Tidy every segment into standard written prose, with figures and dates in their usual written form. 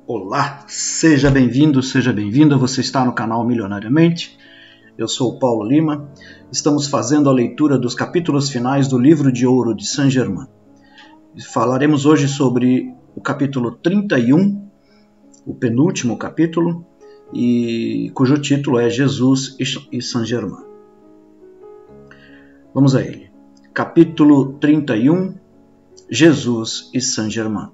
Olá, seja bem-vindo, seja bem-vinda, você está no canal Milionariamente. Eu sou o Paulo Lima, estamos fazendo a leitura dos capítulos finais do livro de ouro de Saint-Germain. Falaremos hoje sobre o capítulo 31, o penúltimo capítulo, cujo título é Jesus e Saint-Germain. Vamos a ele. Capítulo 31, Jesus e Saint-Germain.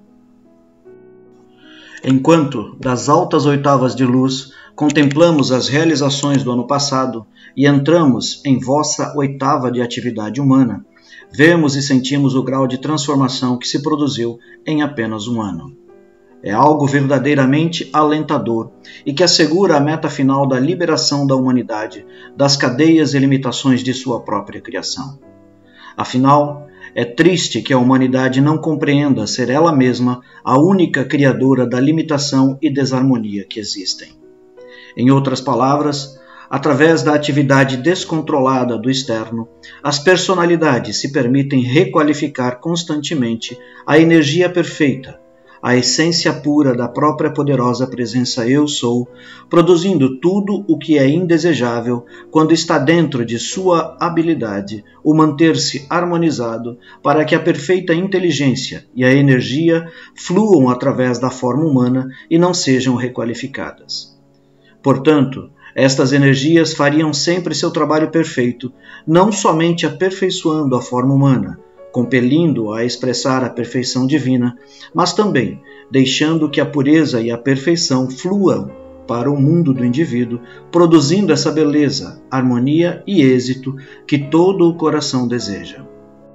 Enquanto, das altas oitavas de luz, contemplamos as realizações do ano passado e entramos em vossa oitava de atividade humana, vemos e sentimos o grau de transformação que se produziu em apenas um ano. É algo verdadeiramente alentador e que assegura a meta final da liberação da humanidade das cadeias e limitações de sua própria criação. Afinal, é triste que a humanidade não compreenda ser ela mesma a única criadora da limitação e desarmonia que existem. Em outras palavras, através da atividade descontrolada do externo, as personalidades se permitem requalificar constantemente a energia perfeita, a essência pura da própria poderosa presença Eu Sou, produzindo tudo o que é indesejável quando está dentro de sua habilidade o manter-se harmonizado para que a perfeita inteligência e a energia fluam através da forma humana e não sejam requalificadas. Portanto, estas energias fariam sempre seu trabalho perfeito, não somente aperfeiçoando a forma humana, compelindo-o a expressar a perfeição divina, mas também deixando que a pureza e a perfeição fluam para o mundo do indivíduo, produzindo essa beleza, harmonia e êxito que todo o coração deseja.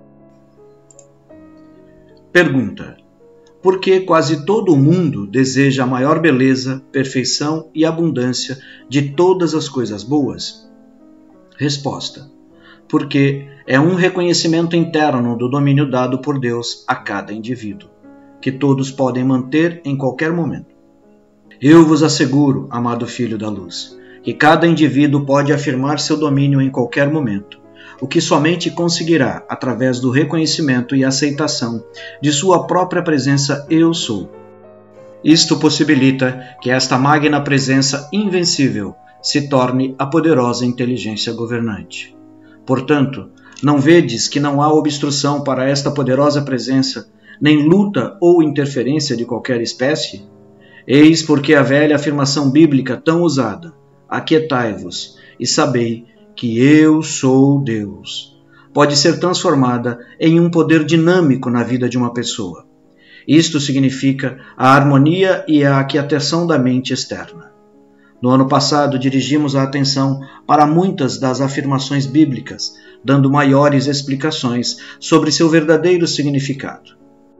Pergunta: por que quase todo o mundo deseja a maior beleza, perfeição e abundância de todas as coisas boas? Resposta: porque é um reconhecimento interno do domínio dado por Deus a cada indivíduo, que todos podem manter em qualquer momento. Eu vos asseguro, amado filho da luz, que cada indivíduo pode afirmar seu domínio em qualquer momento, o que somente conseguirá através do reconhecimento e aceitação de sua própria presença Eu Sou. Isto possibilita que esta magna presença invencível se torne a poderosa inteligência governante. Portanto, não vedes que não há obstrução para esta poderosa presença, nem luta ou interferência de qualquer espécie? Eis porque a velha afirmação bíblica tão usada, aquietai-vos e sabei que eu sou Deus, pode ser transformada em um poder dinâmico na vida de uma pessoa. Isto significa a harmonia e a aquietação da mente externa. No ano passado, dirigimos a atenção para muitas das afirmações bíblicas, dando maiores explicações sobre seu verdadeiro significado.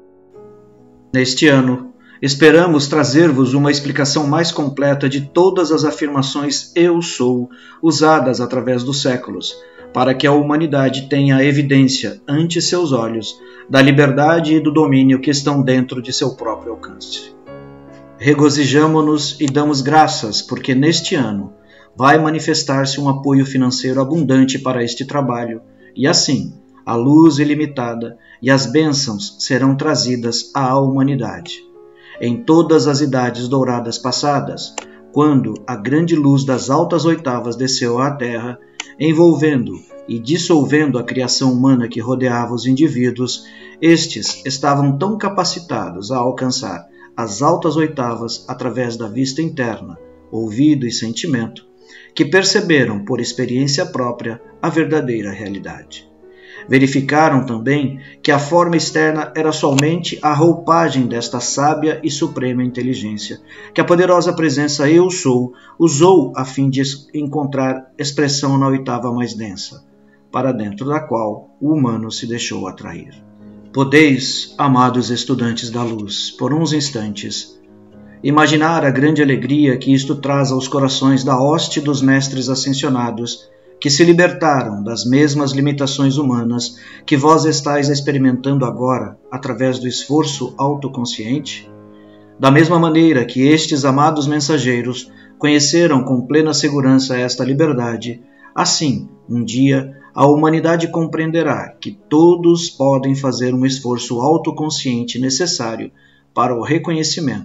Neste ano, esperamos trazer-vos uma explicação mais completa de todas as afirmações Eu Sou usadas através dos séculos, para que a humanidade tenha evidência ante seus olhos da liberdade e do domínio que estão dentro de seu próprio alcance. Regozijamo-nos e damos graças porque neste ano vai manifestar-se um apoio financeiro abundante para este trabalho e assim a luz ilimitada e as bênçãos serão trazidas à humanidade. Em todas as idades douradas passadas, quando a grande luz das altas oitavas desceu à terra, envolvendo e dissolvendo a criação humana que rodeava os indivíduos, estes estavam tão capacitados a alcançar as altas oitavas através da vista interna, ouvido e sentimento, que perceberam por experiência própria a verdadeira realidade. Verificaram também que a forma externa era somente a roupagem desta sábia e suprema inteligência, que a poderosa presença Eu Sou usou a fim de encontrar expressão na oitava mais densa, para dentro da qual o humano se deixou atrair. Podeis, amados estudantes da luz, por uns instantes, imaginar a grande alegria que isto traz aos corações da hoste dos mestres ascensionados, que se libertaram das mesmas limitações humanas que vós estáis experimentando agora através do esforço autoconsciente? Da mesma maneira que estes amados mensageiros conheceram com plena segurança esta liberdade, assim, um dia, a humanidade compreenderá que todos podem fazer um esforço autoconsciente necessário para o reconhecimento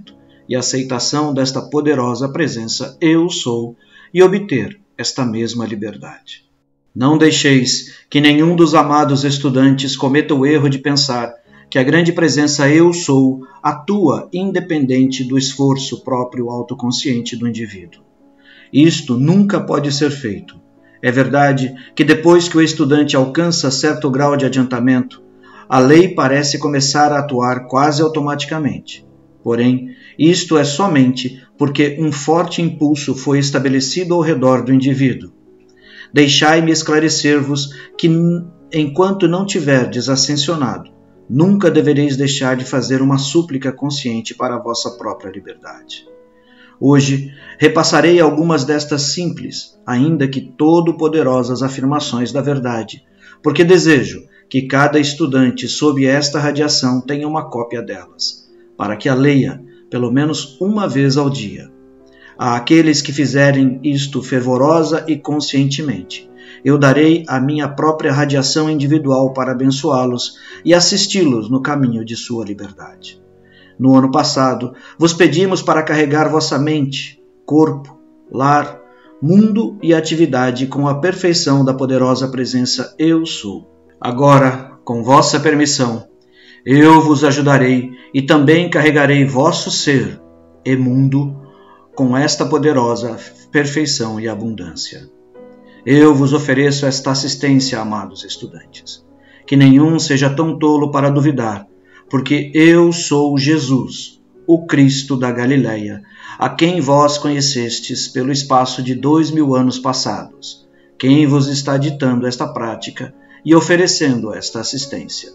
e aceitação desta poderosa presença Eu Sou e obter esta mesma liberdade. Não deixeis que nenhum dos amados estudantes cometa o erro de pensar que a grande presença Eu Sou atua independente do esforço próprio autoconsciente do indivíduo. Isto nunca pode ser feito. É verdade que depois que o estudante alcança certo grau de adiantamento, a lei parece começar a atuar quase automaticamente. Porém, isto é somente porque um forte impulso foi estabelecido ao redor do indivíduo. Deixai-me esclarecer-vos que, enquanto não tiverdes ascensionado, nunca devereis deixar de fazer uma súplica consciente para a vossa própria liberdade. Hoje, repassarei algumas destas simples, ainda que todo-poderosas afirmações da verdade, porque desejo que cada estudante sob esta radiação tenha uma cópia delas, para que a leia pelo menos uma vez ao dia. A aqueles que fizerem isto fervorosa e conscientemente, eu darei a minha própria radiação individual para abençoá-los e assisti-los no caminho de sua liberdade. No ano passado, vos pedimos para carregar vossa mente, corpo, lar, mundo e atividade com a perfeição da poderosa presença Eu Sou. Agora, com vossa permissão, eu vos ajudarei e também carregarei vosso ser e mundo com esta poderosa perfeição e abundância. Eu vos ofereço esta assistência, amados estudantes. Que nenhum seja tão tolo para duvidar, porque eu sou Jesus, o Cristo da Galileia, a quem vós conhecestes pelo espaço de 2000 anos passados, quem vos está ditando esta prática e oferecendo esta assistência.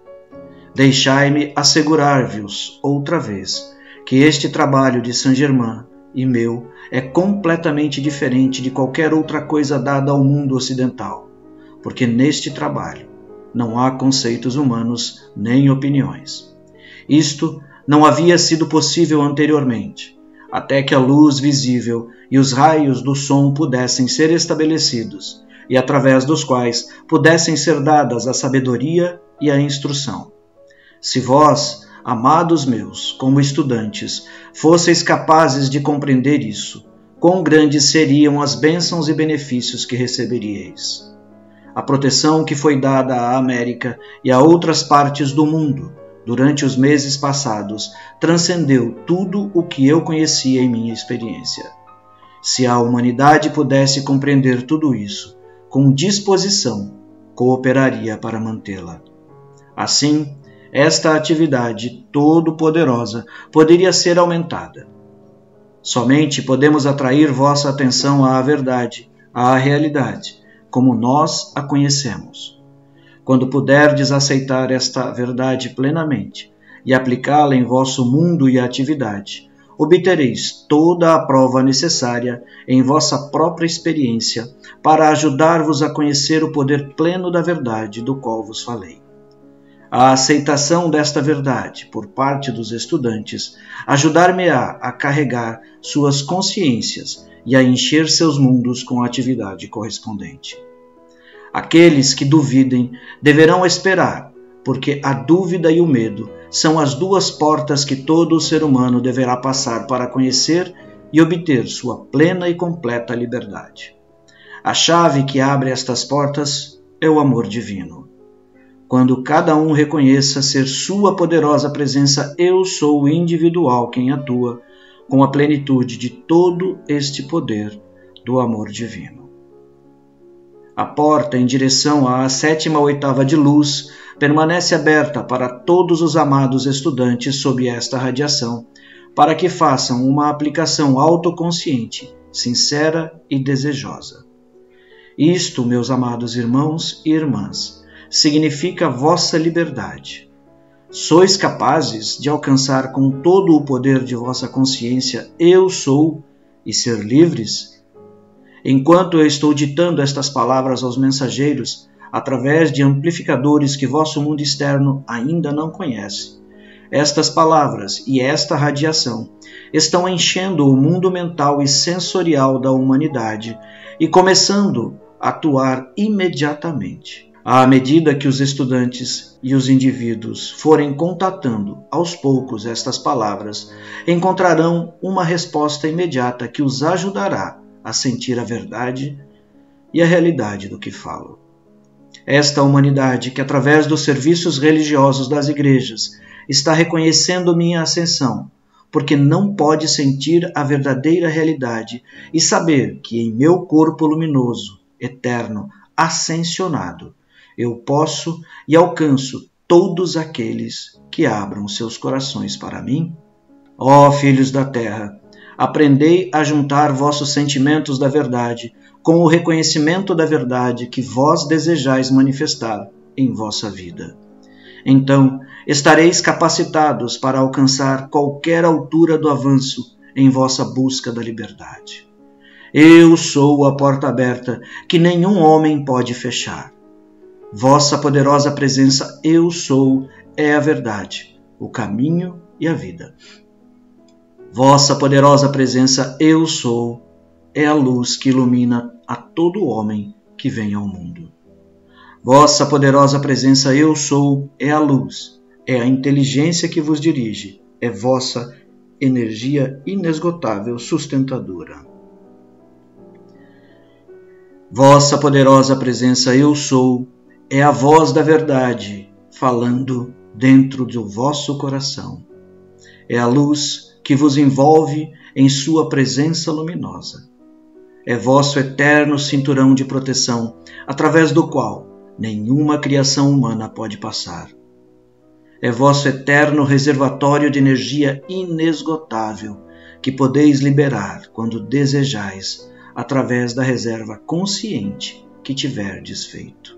Deixai-me assegurar-vos outra vez que este trabalho de Saint-Germain e meu é completamente diferente de qualquer outra coisa dada ao mundo ocidental, porque neste trabalho não há conceitos humanos nem opiniões. Isto não havia sido possível anteriormente, até que a luz visível e os raios do som pudessem ser estabelecidos e através dos quais pudessem ser dadas a sabedoria e a instrução. Se vós, amados meus, como estudantes, fosseis capazes de compreender isso, quão grandes seriam as bênçãos e benefícios que receberíeis. A proteção que foi dada à América e a outras partes do mundo durante os meses passados transcendeu tudo o que eu conhecia em minha experiência. Se a humanidade pudesse compreender tudo isso, com disposição, cooperaria para mantê-la. Assim, esta atividade todo-poderosa poderia ser aumentada. Somente podemos atrair vossa atenção à verdade, à realidade, como nós a conhecemos. Quando puderdes aceitar esta verdade plenamente e aplicá-la em vosso mundo e atividade, obtereis toda a prova necessária em vossa própria experiência para ajudar-vos a conhecer o poder pleno da verdade do qual vos falei. A aceitação desta verdade por parte dos estudantes ajudar-me-á a carregar suas consciências e a encher seus mundos com a atividade correspondente. Aqueles que duvidem deverão esperar, porque a dúvida e o medo são as duas portas que todo ser humano deverá passar para conhecer e obter sua plena e completa liberdade. A chave que abre estas portas é o amor divino. Quando cada um reconheça ser sua poderosa presença Eu Sou individual quem atua, com a plenitude de todo este poder do amor divino. A porta em direção à 7ª oitava de luz permanece aberta para todos os amados estudantes sob esta radiação, para que façam uma aplicação autoconsciente, sincera e desejosa. Isto, meus amados irmãos e irmãs, significa vossa liberdade. Sois capazes de alcançar com todo o poder de vossa consciência Eu Sou e ser livres? Enquanto eu estou ditando estas palavras aos mensageiros, através de amplificadores que vosso mundo externo ainda não conhece, estas palavras e esta radiação estão enchendo o mundo mental e sensorial da humanidade e começando a atuar imediatamente. À medida que os estudantes e os indivíduos forem contatando aos poucos estas palavras, encontrarão uma resposta imediata que os ajudará a sentir a verdade e a realidade do que falam. Esta humanidade que, através dos serviços religiosos das igrejas, está reconhecendo minha ascensão, porque não pode sentir a verdadeira realidade e saber que em meu corpo luminoso, eterno, ascensionado, eu posso e alcanço todos aqueles que abram seus corações para mim? Ó filhos da terra, aprendei a juntar vossos sentimentos da verdade com o reconhecimento da verdade que vós desejais manifestar em vossa vida. Então, estareis capacitados para alcançar qualquer altura do avanço em vossa busca da liberdade. Eu sou a porta aberta que nenhum homem pode fechar. Vossa poderosa presença, eu sou, é a verdade, o caminho e a vida. Vossa poderosa presença, eu sou, é a luz que ilumina a todo homem que vem ao mundo. Vossa poderosa presença, eu sou, é a luz, é a inteligência que vos dirige, é vossa energia inesgotável sustentadora. Vossa poderosa presença, eu sou, é a voz da verdade, falando dentro do vosso coração. É a luz que vos envolve em sua presença luminosa. É vosso eterno cinturão de proteção, através do qual nenhuma criação humana pode passar. É vosso eterno reservatório de energia inesgotável, que podeis liberar quando desejais, através da reserva consciente que tiverdes feito.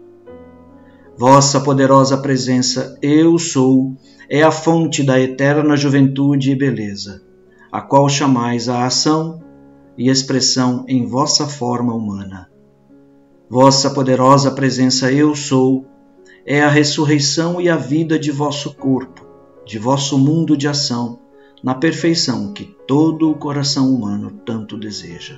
Vossa poderosa presença, eu sou, é a fonte da eterna juventude e beleza, a qual chamais a ação e expressão em vossa forma humana. Vossa poderosa presença, eu sou, é a ressurreição e a vida de vosso corpo, de vosso mundo de ação, na perfeição que todo o coração humano tanto deseja.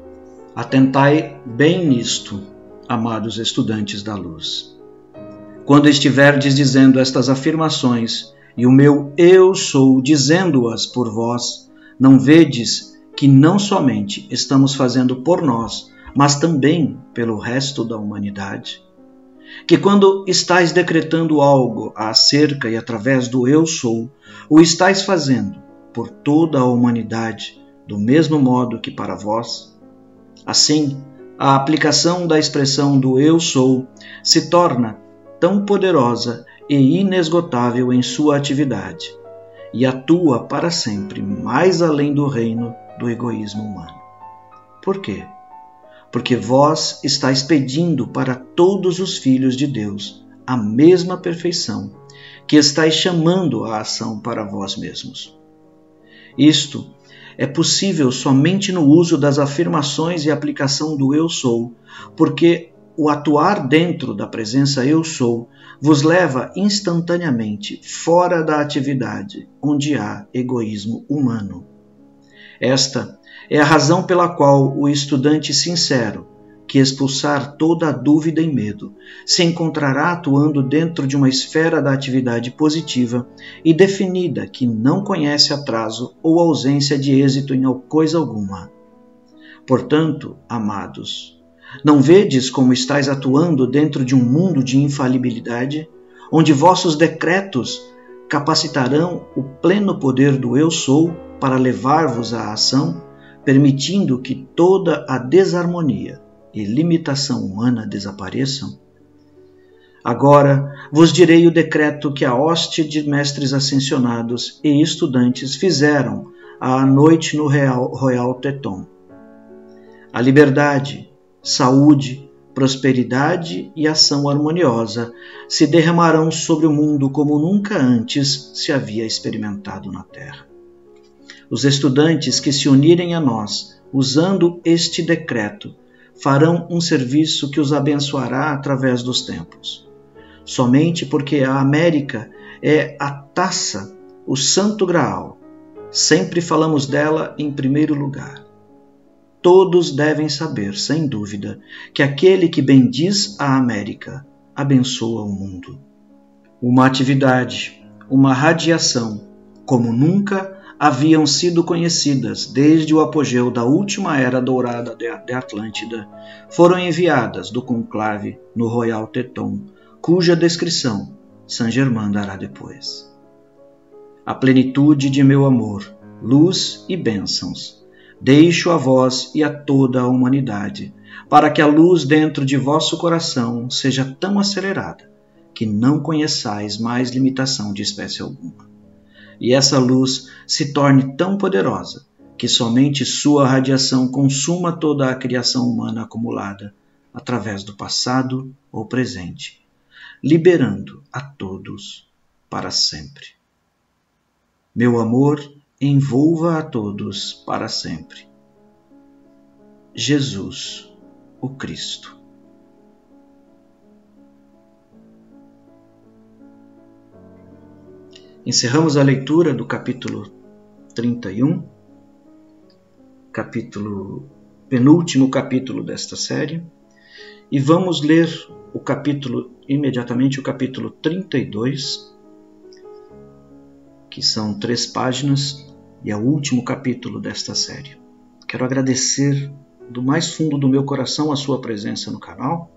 Atentai bem nisto, amados estudantes da luz. Quando estiverdes dizendo estas afirmações, e o meu eu sou dizendo-as por vós, não vedes que não somente estamos fazendo por nós, mas também pelo resto da humanidade? Que quando estáis decretando algo acerca e através do eu sou, o estáis fazendo por toda a humanidade, do mesmo modo que para vós? Assim, a aplicação da expressão do eu sou se torna tão poderosa e inesgotável em sua atividade, e atua para sempre mais além do reino do egoísmo humano. Por quê? Porque vós estáis pedindo para todos os filhos de Deus a mesma perfeição que estáis chamando à ação para vós mesmos. Isto é possível somente no uso das afirmações e aplicação do eu sou, porque o atuar dentro da presença eu sou vos leva instantaneamente fora da atividade onde há egoísmo humano. Esta é a razão pela qual o estudante sincero, que expulsar toda a dúvida e medo, se encontrará atuando dentro de uma esfera da atividade positiva e definida que não conhece atraso ou ausência de êxito em coisa alguma. Portanto, amados, não vedes como estáis atuando dentro de um mundo de infalibilidade, onde vossos decretos capacitarão o pleno poder do eu sou para levar-vos à ação, permitindo que toda a desarmonia e limitação humana desapareçam? Agora vos direi o decreto que a hoste de mestres ascensionados e estudantes fizeram à noite no Royal Teton. A liberdade, saúde, prosperidade e ação harmoniosa se derramarão sobre o mundo como nunca antes se havia experimentado na Terra. Os estudantes que se unirem a nós, usando este decreto, farão um serviço que os abençoará através dos tempos. Somente porque a América é a taça, o Santo Graal, sempre falamos dela em primeiro lugar. Todos devem saber, sem dúvida, que aquele que bendiz a América, abençoa o mundo. Uma atividade, uma radiação, como nunca haviam sido conhecidas desde o apogeu da última era dourada de Atlântida, foram enviadas do conclave no Royal Teton, cuja descrição Saint-Germain dará depois. A plenitude de meu amor, luz e bênçãos, deixo a vós e a toda a humanidade, para que a luz dentro de vosso coração seja tão acelerada que não conheçais mais limitação de espécie alguma. E essa luz se torne tão poderosa que somente sua radiação consuma toda a criação humana acumulada através do passado ou presente, liberando a todos para sempre. Meu amor envolva a todos para sempre. Jesus, o Cristo. Encerramos a leitura do capítulo 31, penúltimo capítulo desta série, e vamos ler imediatamente o capítulo 32, que são 3 páginas, e é o último capítulo desta série. Quero agradecer do mais fundo do meu coração a sua presença no canal.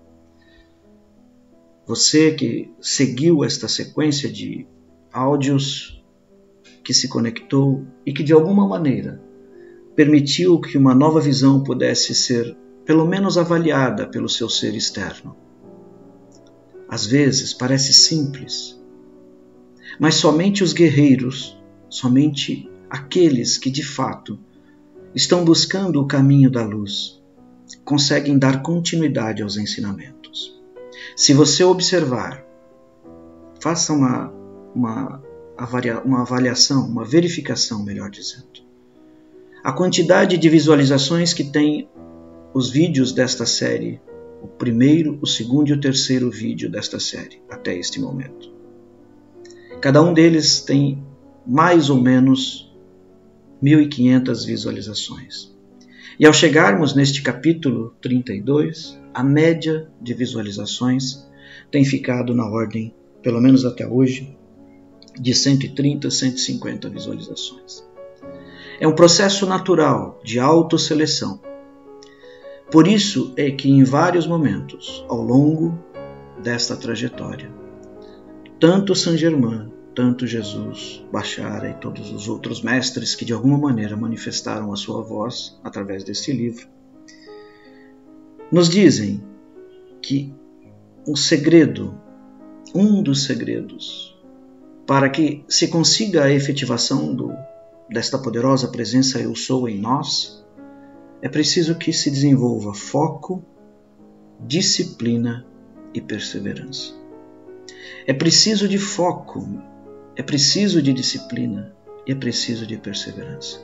Você que seguiu esta sequência de áudios, que se conectou e que de alguma maneira permitiu que uma nova visão pudesse ser pelo menos avaliada pelo seu ser externo. Às vezes parece simples, mas somente os guerreiros, somente aqueles que de fato estão buscando o caminho da luz, conseguem dar continuidade aos ensinamentos. Se você observar, faça uma avaliação, uma verificação, melhor dizendo. A quantidade de visualizações que tem os vídeos desta série, o primeiro, o segundo e o terceiro vídeo desta série, até este momento. Cada um deles tem mais ou menos 1.500 visualizações. E ao chegarmos neste capítulo 32, a média de visualizações tem ficado na ordem, pelo menos até hoje, de 130 a 150 visualizações. É um processo natural de autosseleção. Por isso é que em vários momentos, ao longo desta trajetória, tanto Saint-Germain, tanto Jesus, Bashara e todos os outros mestres que de alguma maneira manifestaram a sua voz através deste livro, nos dizem que um dos segredos para que se consiga a efetivação desta poderosa presença Eu Sou em nós, é preciso que se desenvolva foco, disciplina e perseverança. É preciso de foco, é preciso de disciplina e é preciso de perseverança.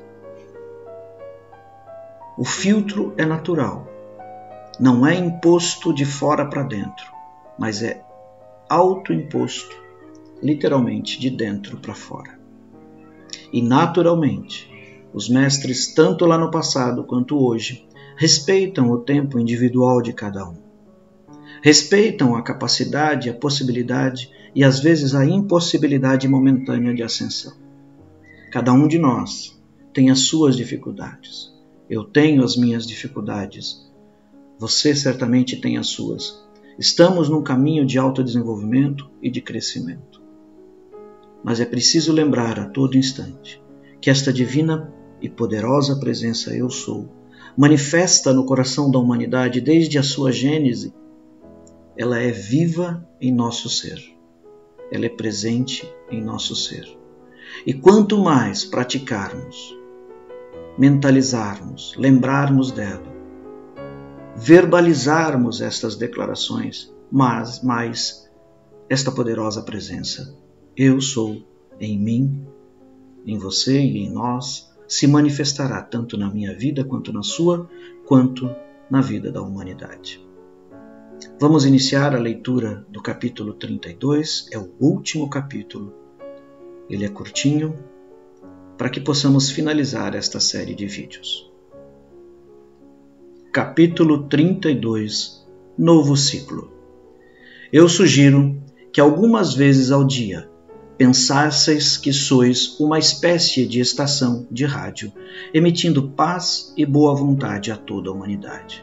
O filtro é natural, não é imposto de fora para dentro, mas é autoimposto, literalmente de dentro para fora. E naturalmente, os mestres, tanto lá no passado quanto hoje, respeitam o tempo individual de cada um. Respeitam a capacidade, a possibilidade e às vezes a impossibilidade momentânea de ascensão. Cada um de nós tem as suas dificuldades. Eu tenho as minhas dificuldades. Você certamente tem as suas. Estamos num caminho de autodesenvolvimento e de crescimento. Mas é preciso lembrar a todo instante que esta divina e poderosa presença Eu Sou, manifesta no coração da humanidade desde a sua gênese. Ela é viva em nosso ser. Ela é presente em nosso ser. E quanto mais praticarmos, mentalizarmos, lembrarmos dela, verbalizarmos estas declarações, mais esta poderosa presença Eu Sou em mim, em você e em nós, se manifestará tanto na minha vida quanto na sua, quanto na vida da humanidade. Vamos iniciar a leitura do capítulo 32, é o último capítulo. Ele é curtinho, para que possamos finalizar esta série de vídeos. Capítulo 32, Novo Ciclo. Eu sugiro que algumas vezes ao dia pensasseis que sois uma espécie de estação de rádio, emitindo paz e boa vontade a toda a humanidade.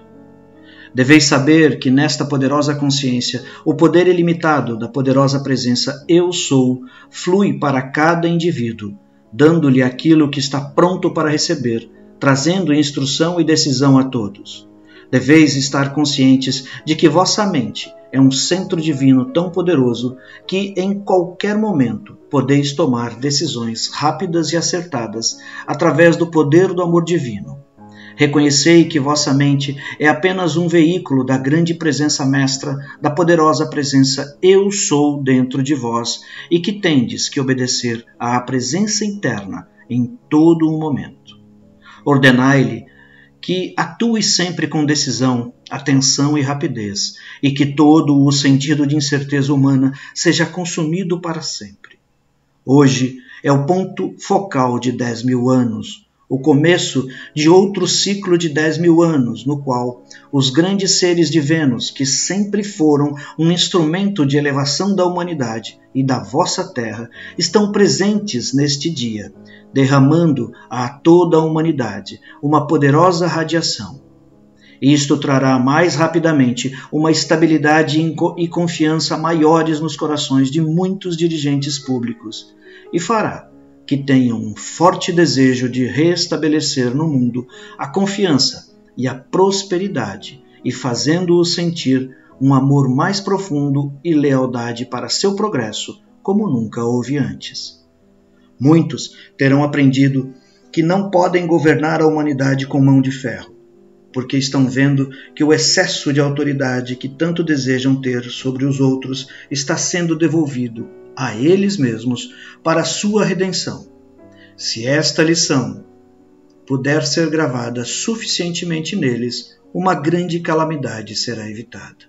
Deveis saber que nesta poderosa consciência, o poder ilimitado da poderosa presença Eu Sou flui para cada indivíduo, dando-lhe aquilo que está pronto para receber, trazendo instrução e decisão a todos. Deveis estar conscientes de que vossa mente é um centro divino tão poderoso que em qualquer momento podeis tomar decisões rápidas e acertadas através do poder do amor divino. Reconhecei que vossa mente é apenas um veículo da grande presença mestra, da poderosa presença Eu Sou dentro de vós e que tendes que obedecer à presença interna em todo o momento. Ordenai-lhe que atue sempre com decisão, atenção e rapidez, e que todo o sentido de incerteza humana seja consumido para sempre. Hoje é o ponto focal de 10.000 anos, o começo de outro ciclo de 10.000 anos, no qual os grandes seres de Vênus, que sempre foram um instrumento de elevação da humanidade e da vossa terra, estão presentes neste dia, derramando a toda a humanidade uma poderosa radiação. Isto trará mais rapidamente uma estabilidade e confiança maiores nos corações de muitos dirigentes públicos e fará que tenham um forte desejo de restabelecer no mundo a confiança e a prosperidade e fazendo-o sentir um amor mais profundo e lealdade para seu progresso como nunca houve antes. Muitos terão aprendido que não podem governar a humanidade com mão de ferro, porque estão vendo que o excesso de autoridade que tanto desejam ter sobre os outros está sendo devolvido a eles mesmos para a sua redenção. Se esta lição puder ser gravada suficientemente neles, uma grande calamidade será evitada.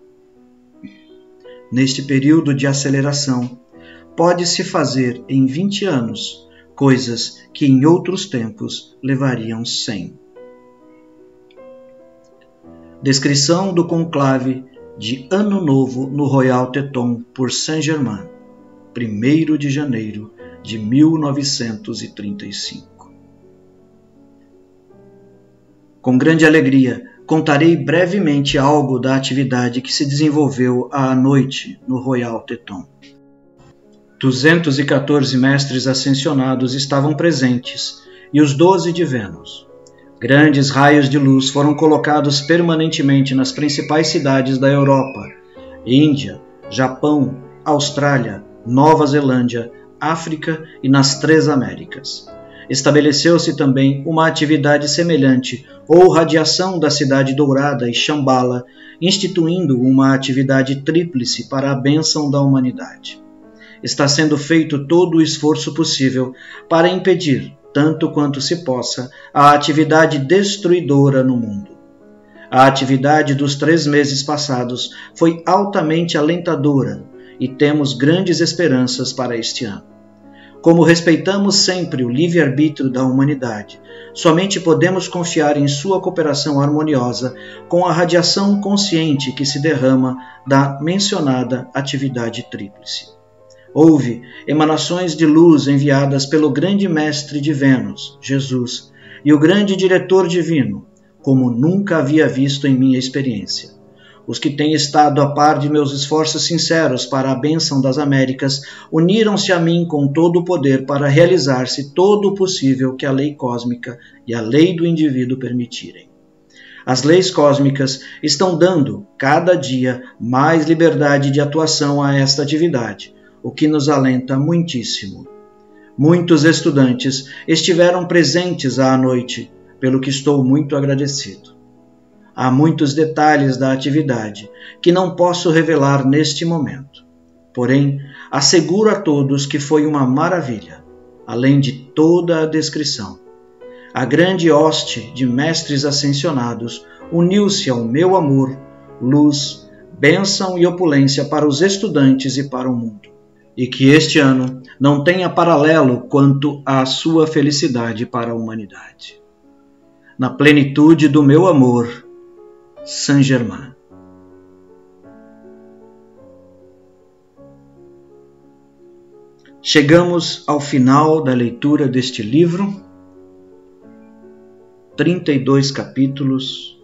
Neste período de aceleração, pode-se fazer em 20 anos coisas que em outros tempos levariam 100. Descrição do conclave de Ano Novo no Royal Teton por Saint-Germain, 1º de janeiro de 1935. Com grande alegria, contarei brevemente algo da atividade que se desenvolveu à noite no Royal Teton. 214 mestres ascensionados estavam presentes e os 12 de Vênus. Grandes raios de luz foram colocados permanentemente nas principais cidades da Europa, Índia, Japão, Austrália, Nova Zelândia, África e nas 3 Américas. Estabeleceu-se também uma atividade semelhante ou radiação da Cidade Dourada e Shambhala, instituindo uma atividade tríplice para a bênção da humanidade. Está sendo feito todo o esforço possível para impedir, tanto quanto se possa, a atividade destruidora no mundo. A atividade dos 3 meses passados foi altamente alentadora e temos grandes esperanças para este ano. Como respeitamos sempre o livre-arbítrio da humanidade, somente podemos confiar em sua cooperação harmoniosa com a radiação consciente que se derrama da mencionada atividade tríplice. Houve emanações de luz enviadas pelo grande mestre de Vênus, Jesus, e o grande diretor divino, como nunca havia visto em minha experiência. Os que têm estado a par de meus esforços sinceros para a bênção das Américas uniram-se a mim com todo o poder para realizar-se todo o possível que a lei cósmica e a lei do indivíduo permitirem. As leis cósmicas estão dando, cada dia, mais liberdade de atuação a esta atividade, o que nos alenta muitíssimo. Muitos estudantes estiveram presentes à noite, pelo que estou muito agradecido. Há muitos detalhes da atividade que não posso revelar neste momento. Porém, asseguro a todos que foi uma maravilha, além de toda a descrição. A grande hoste de mestres ascensionados uniu-se ao meu amor, luz, bênção e opulência para os estudantes e para o mundo. E que este ano não tenha paralelo quanto à sua felicidade para a humanidade. Na plenitude do meu amor, Saint-Germain. Chegamos ao final da leitura deste livro, 32 capítulos,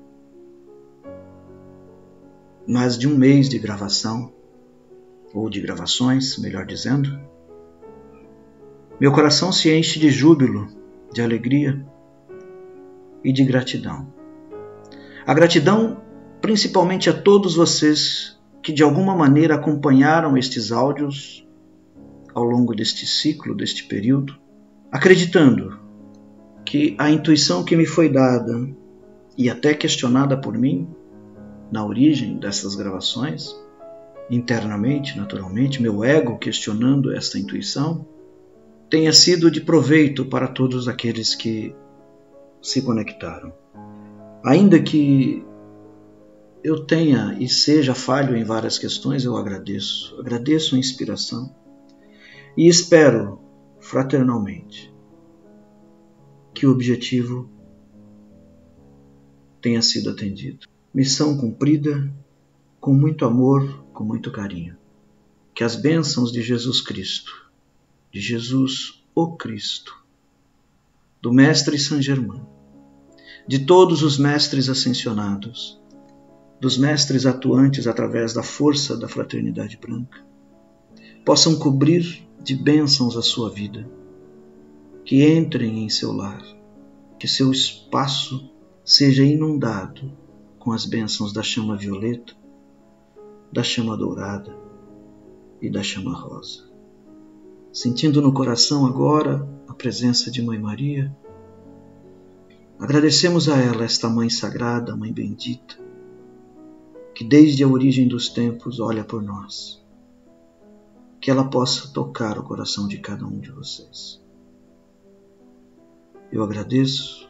mais de um mês de gravação, ou de gravações, melhor dizendo. Meu coração se enche de júbilo, de alegria e de gratidão. A gratidão principalmente a todos vocês que de alguma maneira acompanharam estes áudios ao longo deste ciclo, deste período, acreditando que a intuição que me foi dada e até questionada por mim na origem dessas gravações, internamente, naturalmente, meu ego questionando esta intuição, tenha sido de proveito para todos aqueles que se conectaram. Ainda que eu tenha e seja falho em várias questões, eu agradeço. Agradeço a inspiração e espero, fraternalmente, que o objetivo tenha sido atendido. Missão cumprida com muito amor, com muito carinho. Que as bênçãos de Jesus Cristo, de Jesus o Cristo, do Mestre Saint Germain, de todos os mestres ascensionados, dos mestres atuantes através da força da Fraternidade Branca, possam cobrir de bênçãos a sua vida, que entrem em seu lar, que seu espaço seja inundado com as bênçãos da chama violeta, da chama dourada e da chama rosa. Sentindo no coração agora a presença de Mãe Maria, agradecemos a ela, esta Mãe Sagrada, Mãe Bendita, que desde a origem dos tempos olha por nós. Que ela possa tocar o coração de cada um de vocês. Eu agradeço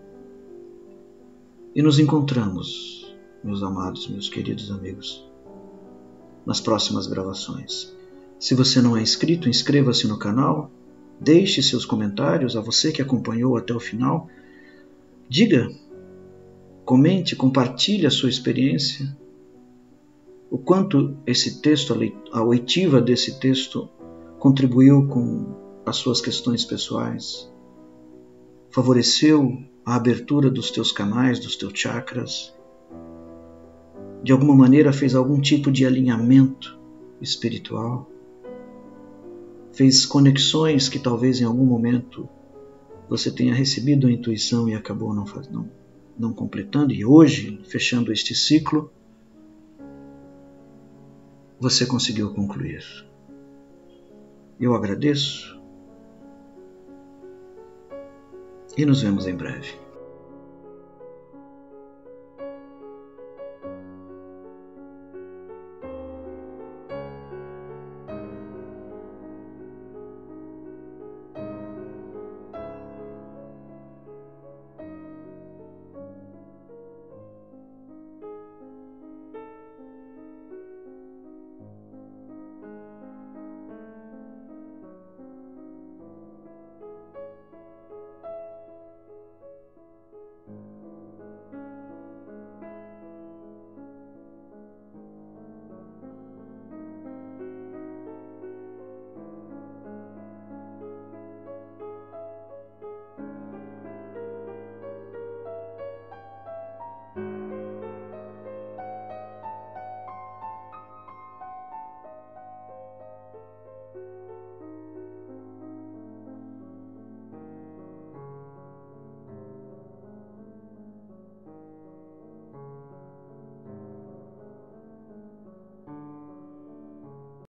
e nos encontramos, meus amados, meus queridos amigos, nas próximas gravações. Se você não é inscrito, inscreva-se no canal, deixe seus comentários. A você que acompanhou até o final, diga, comente, compartilhe a sua experiência, o quanto esse texto, a oitiva desse texto, contribuiu com as suas questões pessoais, favoreceu a abertura dos teus canais, dos teus chakras, de alguma maneira fez algum tipo de alinhamento espiritual, fez conexões que talvez em algum momento você tenha recebido a intuição e acabou não completando, e hoje, fechando este ciclo, você conseguiu concluir. Eu agradeço e nos vemos em breve.